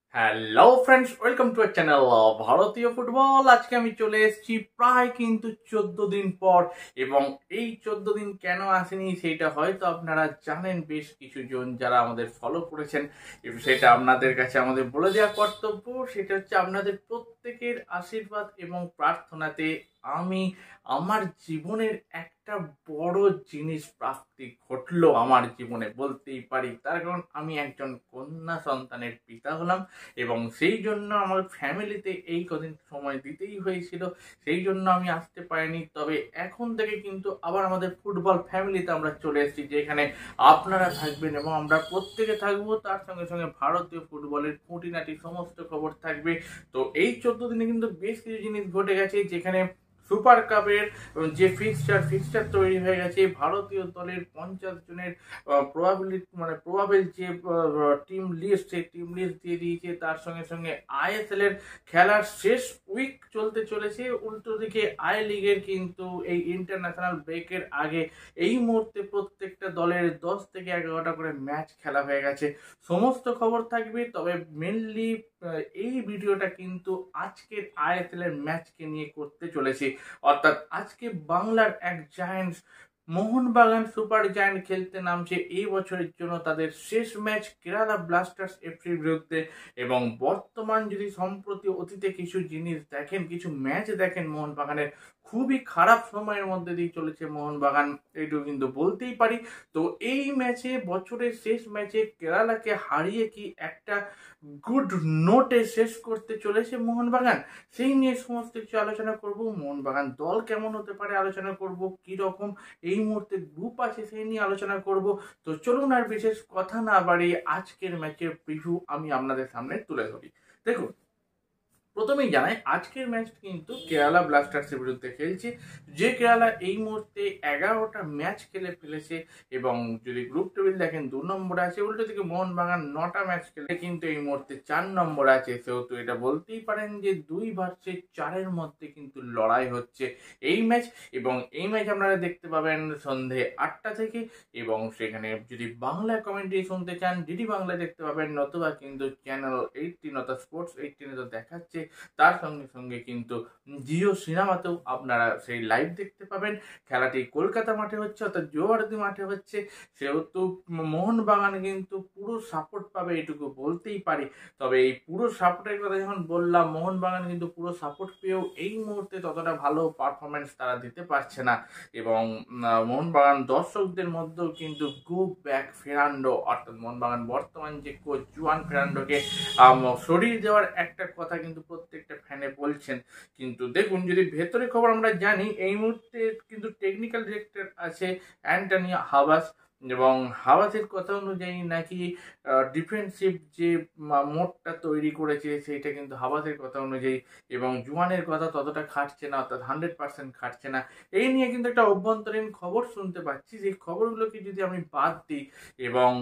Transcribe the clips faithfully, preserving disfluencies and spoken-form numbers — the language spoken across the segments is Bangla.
Hello friends, welcome to our channel ভারতীয় ফুটবল। আজকে আমি চলে এসেছি প্রায় কিন্তু চোদ্দ দিন পর, এবং এই চোদ্দ দিন কেন আসেনি সেটা হয়তো আপনারা জানেন, বেশ কিছু জন যারা আমাদের ফলো করেছেন। এবং সেটা আপনাদের কাছে আমাদের বলে দেওয়া কর্তব্য, সেটা হচ্ছে আপনাদের প্রত্যেকের আশীর্বাদ এবং প্রার্থনাতে আমি আমার জীবনের একটা বড় জিনিস প্রাপ্তি ঘটলো আমার জীবনে বলতেই পারি। তার কারণ আমি একজন কন্যা সন্তানের পিতা হলাম, এবং সেই জন্য আমার ফ্যামিলিতে এই কদিন সময় দিতেই হয়েছিল, সেই জন্য আমি আসতে পারিনি। তবে এখন থেকে কিন্তু আবার আমাদের ফুটবল ফ্যামিলিতে আমরা চলে এসেছি, যেখানে আপনারা থাকবেন এবং আমরা প্রত্যেকে থাকবো। তার সঙ্গে সঙ্গে ভারতীয় ফুটবলের খুঁটিনাটি সমস্ত খবর থাকবে। তো এই চোদ্দ দিনে কিন্তু বেশ কিছু জিনিস ঘটে গেছে, যেখানে সুপার কাপের যে ফিক্সচার ফিক্সচার তৈরি হয়ে গেছে। ভারতীয় দলের পঞ্চাশ জনের প্রবাবিলিটি মানে প্রবাবেল যে টিম লিস্ট, সেই টিম লিস্ট দিয়ে দিয়েছে। তার সঙ্গে সঙ্গে আইএসএল এর খেলার শেষ উইক চলতে চলেছে। উল্টো দিকে আই লিগের কিন্তু এই ইন্টারন্যাশনাল ব্রেকের আগে এই মুহূর্তে প্রত্যেকটা দলের দশ থেকে এগারোটা করে ম্যাচ খেলা হয়ে গেছে। সমস্ত খবর থাকবে। তবে মেনলি এই ভিডিওটা কিন্তু আজকের আইএসএল এর ম্যাচকে নিয়ে করতে চলেছি, অর্থাৎ আজকে বাংলার এক জায়ান্টস মোহনবাগান সুপার জায়ান্ট খেলতে নামছে এই বছরের জন্য তাদের শেষ ম্যাচ কেরালা ব্লাস্টার্স এফসির বিরুদ্ধে। এবং বর্তমান যদি সম্প্রতি অতীতে কিছু জিনিস দেখেন, কিছু ম্যাচ দেখেন মোহনবাগানের, খুবই খারাপ সময়ের মধ্যে দিয়ে চলেছে মোহনবাগান, এইটুকু কিন্তু বলতেই পারি। তো এই ম্যাচে, বছরের শেষ ম্যাচে কেরালাকে হারিয়ে কি একটা গুড নোটে শেষ করতে চলেছে মোহনবাগান, সেই নিয়ে সমস্ত কিছু আলোচনা করব। মোহনবাগান দল কেমন হতে পারে আলোচনা করব, কি রকম এই মুহূর্তে গ্রুপ আছে সেই নিয়ে আলোচনা করব। তো চলুন আর বিশেষ কথা না বাড়িয়ে আজকের ম্যাচের প্রিভিউ আমি আপনাদের সামনে তুলে ধরি। দেখুন, প্রথমেই জানাই আজকের ম্যাচ কিন্তু কেরালা ব্লাস্টার্সের বিরুদ্ধে খেলছে, যে কেরালা এই মুহূর্তে এগারোটা ম্যাচ খেলে ফেলেছে। এবং যদি গ্রুপ টেবিল দেখেন দু নম্বরে আছে, উল্টো দিকে মোহনবাগান নটা ম্যাচ খেলে কিন্তু এই মুহূর্তে চার নম্বরে আছে। সেহেতু এটা বলতেই পারেন যে দুই ভার্সেস চারের মধ্যে কিন্তু লড়াই হচ্ছে এই ম্যাচ। এবং এই ম্যাচ আপনারা দেখতে পাবেন সন্ধে আটটা থেকে, এবং সেখানে যদি বাংলা কমেন্ট্রি শুনতে চান ডিডি বাংলায় দেখতে পাবেন, নতুবা কিন্তু চ্যানেল এইটিন অর্থাৎ স্পোর্টস এইটিনে তো দেখাচ্ছে। তার সঙ্গে সঙ্গে কিন্তু জিও সিনেমাতেও আপনারা সেই লাইভ দেখতে পাবেন। খেলাটি কলকাতা মাঠে হচ্ছে, অর্থাৎ জোয়ারদি মাঠে হচ্ছে। সেহেতু মোহনবাগান কিন্তু পুরো সাপোর্ট পাবে, এটুকু বলতেই পারি। তবে এই পুরো সাপোর্টের কথা যখন বললাম, মোহনবাগান কিন্তু পুরো সাপোর্ট পেয়েও এই মুহূর্তে ততটা ভালো পারফরমেন্স তারা দিতে পারছে না। এবং মোহনবাগান দর্শকদের মধ্যেও কিন্তু গো ব্যাক ফেরান্ডো, অর্থাৎ মোহনবাগান বর্তমান যে কোচ জুয়ান ফেরান্ডোকে সরিয়ে দেওয়ার একটা কথা কিন্তু প্রত্যেকটা ফ্যানে বলছেন। কিন্তু দেখুন, যদি ভেতরে খবর আমরা জানি, এই মুহূর্তে কিন্তু টেকনিক্যাল ডিরেক্টর আছে অ্যান্টনি হাবাস, এবং হাবাসের কথা অনুযায়ী নাকি ডিফেন্সিভ যে মোডটা তৈরি করেছে সেইটা কিন্তু হাবাসের কথা অনুযায়ী, এবং জুয়ানের কথা ততটা খাটছে না, অর্থাৎ হান্ড্রেড পার্সেন্ট খাটছে না। এই নিয়ে কিন্তু একটা অভ্যন্তরীণ খবর শুনতে পাচ্ছি। সেই খবরগুলোকে যদি আমি বাদ দিই, এবং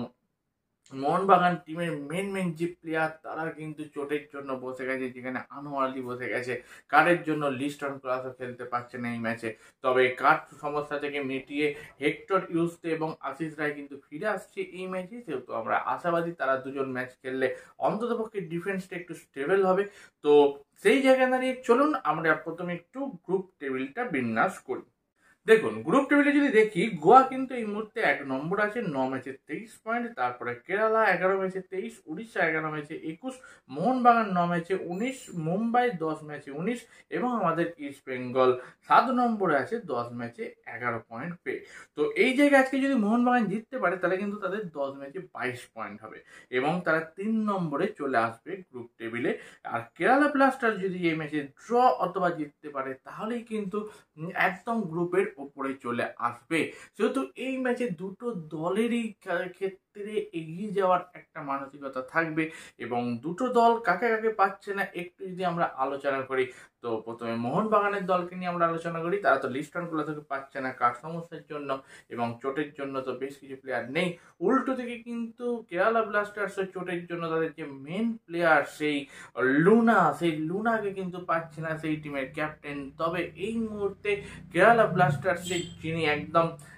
মোহনবাগান টিমের মেন মেন যে প্লেয়ার তারা কিন্তু চোটের জন্য বসে গেছে, যেখানে আনোয়ার আলী বসে গেছে, কার্ডের জন্য লিস্টন ক্লাসও খেলতে পারছে না এই ম্যাচে। তবে কার্ড সমস্যা থেকে মিটিয়ে হেক্টর ইউসতে এবং আশিস রায় কিন্তু ফিরে আসছে এই ম্যাচে। সেহেতু আমরা আশাবাদী তারা দুজন ম্যাচ খেললে অন্ততপক্ষে ডিফেন্সটা একটু স্টেবল হবে। তো সেই জায়গায় দাঁড়িয়ে চলুন আমরা প্রথমে একটু গ্রুপ টেবিলটা বিন্যাস করি। দেখুন, গ্রুপ টেবিলে যদি দেখি, গোয়া কিন্তু এই মুহূর্তে এক নম্বর আছে ন ম্যাচে তেইশ পয়েন্ট। তারপরে কেরালা এগারো ম্যাচে তেইশ, উড়িষ্যা এগারো ম্যাচে একুশ, মোহনবাগান ন ম্যাচে উনিশ, মুম্বাই দশ ম্যাচে উনিশ, এবং আমাদের ইস্ট বেঙ্গল সাত নম্বরে আছে দশ ম্যাচে এগারো পয়েন্ট পেয়ে। তো এই জায়গায় আজকে যদি মোহনবাগান জিততে পারে তাহলে কিন্তু তাদের দশ ম্যাচে বাইশ পয়েন্ট হবে, এবং তারা তিন নম্বরে চলে আসবে গ্রুপ টেবিলে। আর কেরালা ব্লাস্টার যদি এই ম্যাচে ড্র অথবা জিততে পারে তাহলেই কিন্তু একদম গ্রুপের ওপরে চলে আসবে। যেহেতু এই ম্যাচে দুটো দলেরই ক্ষেত্রে এগিয়ে যাওয়ার একটা মানসিকতা থাকবে, এবং দুটো দল কাকে কাকে পাচ্ছে না একটু যদি আমরা আলোচনা করি। তো প্রথমে মোহনবাগানের দলকে নিয়ে আমরা আলোচনা করি। তারা তো লিস্টনগুলো থেকে পাচ্ছে না কার সমস্যার জন্য, এবং চোটের জন্য তো বেশ কিছু প্লেয়ার নেই। উল্টো থেকে কিন্তু কেরালা ব্লাস্টার্সের চোটের জন্য তাদের যে মেন প্লেয়ার সেই লুনা, সেই লুনাকে কিন্তু পাচ্ছে না সেই টিমের ক্যাপ্টেন। তবে এই মুহূর্তে কেরালা ব্লাস্টার্সের যিনি একদম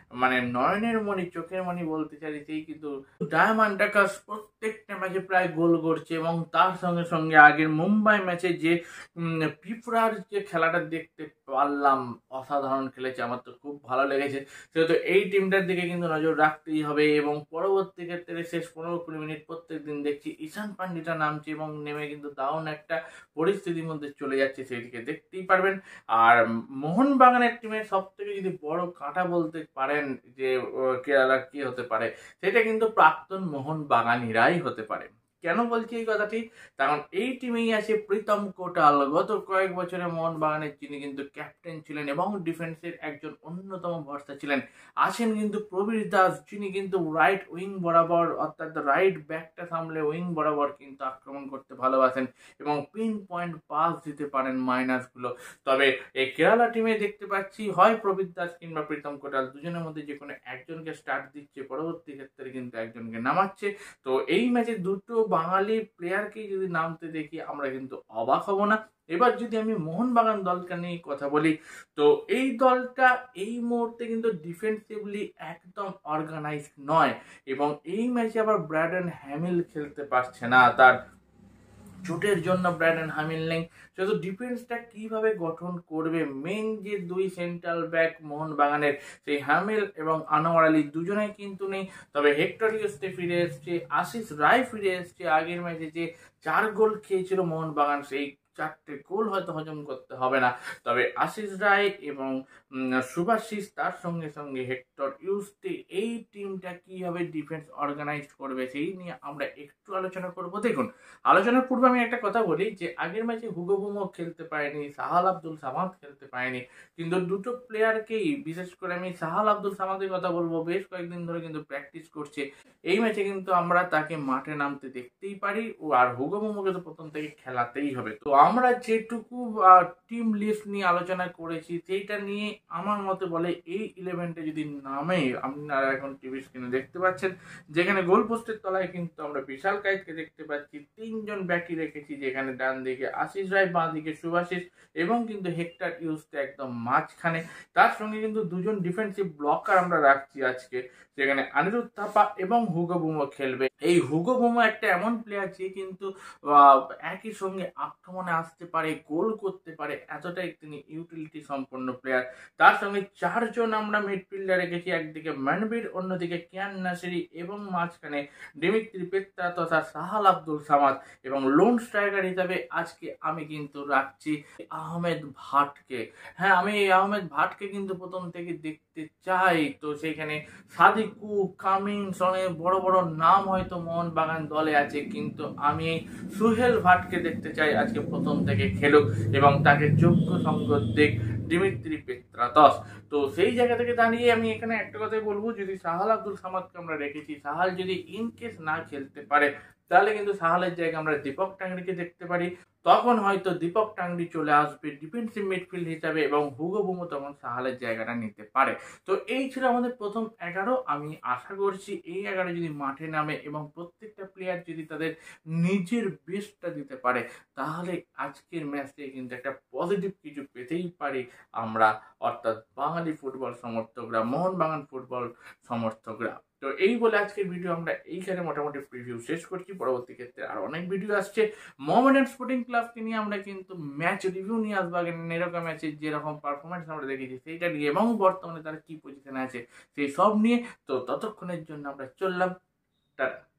মানে নয়নের মণি, চোখের মণি বলতে চাই, সেই কিন্তু ডায়মন্ড ডাকার্স প্রত্যেকটা ম্যাচে প্রায় গোল করছে। এবং তার সঙ্গে সঙ্গে আগের মুম্বাই ম্যাচে যে পিঁপড়ার যে খেলাটা দেখতে পারলাম, অসাধারণ খেলেছে, আমার তো খুব ভালো লেগেছে। সেহেতু এই টিমটার দিকে কিন্তু নজর রাখতেই হবে। এবং পরবর্তী ক্ষেত্রে শেষ পনেরো কুড়ি মিনিট প্রত্যেক দিন দেখছি ঈশান পান্ডিটা নামছে এবং নেমে কিন্তু দারুণ একটা পরিস্থিতির মধ্যে চলে যাচ্ছে, সেদিকে দেখতেই পারবেন। আর মোহনবাগানের টিমের সব থেকে যদি বড় কাঁটা বলতে পারেন যে কেরালা কি হতে পারে, সেটা কিন্তু প্রাক্তন মোহনবাগানিরাই হতে পারে। কেন বলছি এই কথাটি? কারণ এই টিমেই আছে প্রীতম কোটাল, গত কয়েক বছরে মোহনবাগানের যিনি কিন্তু ক্যাপ্টেন ছিলেন এবং ডিফেন্সের একজন অন্যতম ভরসা ছিলেন। আছেন কিন্তু প্রবীর দাস, যিনি কিন্তু রাইট উইং বরাবর অর্থাৎ রাইট ব্যাকটা সামলে উইং বরাবর কিন্তু আক্রমণ করতে ভালোবাসেন এবং পিন পয়েন্ট পাস দিতে পারেন মাইনাসগুলো। তবে এই কেরালা টিমে দেখতে পাচ্ছি হয় প্রবীর দাস কিংবা প্রীতম কোটাল দুজনের মধ্যে যে কোনো একজনকে স্টার্ট দিচ্ছে, পরবর্তী ক্ষেত্রে কিন্তু একজনকে নামাচ্ছে। তো এই ম্যাচে দুটো বাঙালি প্লেয়ারকেই যদি নামতে দেখি আমরা কিন্তু অবাক হব না। এবার যদি আমি মোহনবাগান দলকে নিয়ে কথা বলি, তো এই দলটা এই মুহূর্তে কিন্তু ডিফেন্সিভলি একদম অর্গানাইজ নয় এবং এই ম্যাচে আবার ব্র্যাডন হ্যামিল খেলতে পারছে না, তার চোটের জন্য ব্র্যাডন হ্যামিল নেই। শুধু ডিফেন্সটা কিভাবে গঠন করবে, মেন যে দুই সেন্ট্রাল ব্যাক মোহনবাগানের, সেই হ্যামিল এবং আনোয়ার আলী দুজনেই কিন্তু নেই। তবে হেক্টর ইউস্টে ফিরে এসছে, আশিস রায় ফিরে এসছে। আগের ম্যাচে যে চার গোল খেয়েছিল মোহনবাগান, সেই চারটে গোল হয়তো হজম করতে হবে না। তবে আশিস রায় এবং সুভাশিস, তার সঙ্গে সঙ্গে হেক্টর ইউস্টে, এই টিমটা কিভাবে ডিফেন্স অর্গানাইজ করবে সেই নিয়ে আমরা একটু আলোচনা করব। দেখুন, আলোচনার পূর্বে আমি একটা কথা বলি যে আগের ম্যাচে হুগো বুমো খেলতে পারেনি, সাহাল আব্দুল সামাদ খেলতে পারেনি, কিন্তু দুটো প্লেয়ারকেই, বিশেষ করে আমি সাহাল আব্দুল সামাদের কথা বলবো, বেশ কয়েকদিন ধরে কিন্তু প্র্যাকটিস করছে। এই ম্যাচে কিন্তু আমরা তাকে মাঠে নামতে দেখতেই পারি, ও আর হুগো বুমোকে তো প্রথম থেকে খেলাতেই হবে। তো আমরা যেটুকু টিম লিস্ট নিয়ে আলোচনা করেছি সেইটা নিয়ে আমার মতে বলে এই ইলেভেনটা যদি নামে, আপনারা এখন টিভি স্ক্রিনে দেখতে পাচ্ছেন, যেখানে গোল পোস্টের তলায় কিন্তু আমরা বিশাল কাইতকে দেখতে পাচ্ছি, তিনজন ব্যাকই রেখেছি, যেখানে ডান দিকে আশিস রায়, বাঁ দিকে সুভাশিস এবং কিন্তু হেক্টর ইউস্টে একদম মাঝখানে। তার সঙ্গে কিন্তু দুজন ডিফেন্সিভ ব্লকার আমরা রাখছি আজকে, যেখানে অনিরুদ্ধ থাপা এবং হুগো বুমো খেলবে। এই হুগো বুমো একটা এমন প্লেয়ার যে কিন্তু একই সঙ্গে আক্রমণে আসতে পারে, গোল করতে পারে, এতটাই তিনি ইউটিলিটি সম্পন্ন প্লেয়ার। তার সঙ্গে চারজন আমরা মিডফিল্ডার রেখেছি, একদিকে মানবীর, অন্যদিকে কিয়ান নাসিরি এবং মাঝখানে দিমিত্রি পেত্রা তথা সাহাল আব্দুল সামাদ। এবং লোন স্ট্রাইকার হিসাবে আজকে আমি কিন্তু রাখছি আহমেদ ভাটকে। হ্যাঁ, আমি এই আহমেদ ভাটকে কিন্তু প্রথম থেকে দেখতে চাই। তো সেখানে সাদিকু, কামিন্স, অনেক বড় বড় নাম হয়তো মোহনবাগান দলে আছে, কিন্তু আমি সুহেল ভাটকে দেখতে চাই আজকে প্রথম থেকে খেলুক এবং তাকে যোগ্য সঙ্গ দিক দিমিত্রি পেত্রাতস। তো সেই জায়গা থেকে দাঁড়িয়ে আমি এখানে একটা কথাই বলবো, যদি সাহাল আব্দুল সামাদকে আমরা রেখেছি, সাহাল যদি ইনকেস না খেলতে পারে তাহলে কিন্তু সাহালের জায়গায় আমরা দীপক টাংরিকে দেখতে পারি। তখন হয়তো দীপক টাংরি চলে আসবে ডিফেন্সিভ মিডফিল্ড হিসাবে এবং হুগো বুমো তখন সাহালের জায়গাটা নিতে পারে। তো এই ছিল আমাদের প্রথম এগারো। আমি আশা করছি এই এগারো যদি মাঠে নামে এবং প্রত্যেকটা প্লেয়ার যদি তাদের নিজের বেস্টটা দিতে পারে, তাহলে আজকের ম্যাচে কিন্তু একটা পজিটিভ কিছু পেতেই পারি আমরা, অর্থাৎ বাঙালি ফুটবল সমর্থকরা, মোহনবাগান ফুটবল সমর্থকরা। তো এই বলে আজকের ভিডিও আমরা এইখানে মোটামুটি প্রিভিউ শেষ করছি। পরবর্তী ক্ষেত্রে আর অনেক ভিডিও আসছে। মোহামেডান স্পোর্টিং ক্লাবকে নিয়ে আমরা কিন্তু ম্যাচ রিভিউ নিয়ে আসবো, আগে এরকম ম্যাচে যেরকম পারফরমেন্স আমরা দেখেছি সেইটা নিয়ে এবং বর্তমানে তারা কি পজিশনে আছে সেই সব নিয়ে। তো ততক্ষণের জন্য আমরা চললাম, টাটা।